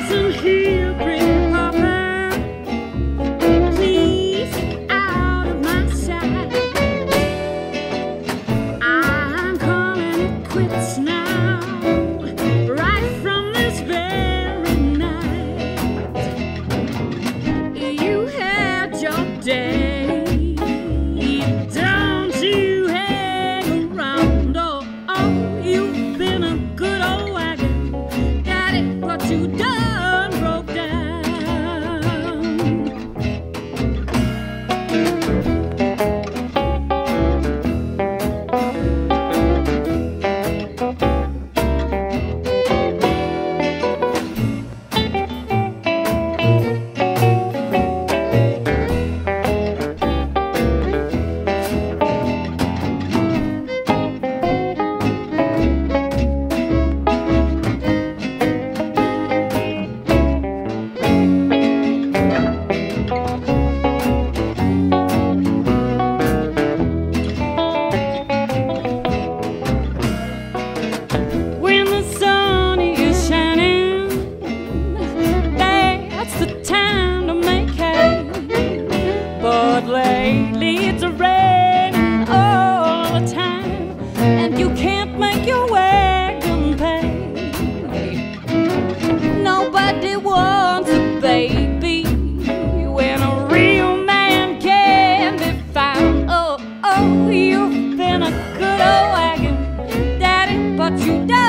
Listen here, pretty papa, please get out of my sight. I'm calling it quits now, right from this very night. You had your day, don't you hang around. Oh, you've been a good old wagon, daddy, but you done broke down. When the sun is shining, that's the time to make hay. But lately it's raining all the time, and you can't make your wagon pay. Nobody wants a baby when a real man can be found. Oh, oh, you've been a good old wagon, daddy, but you died.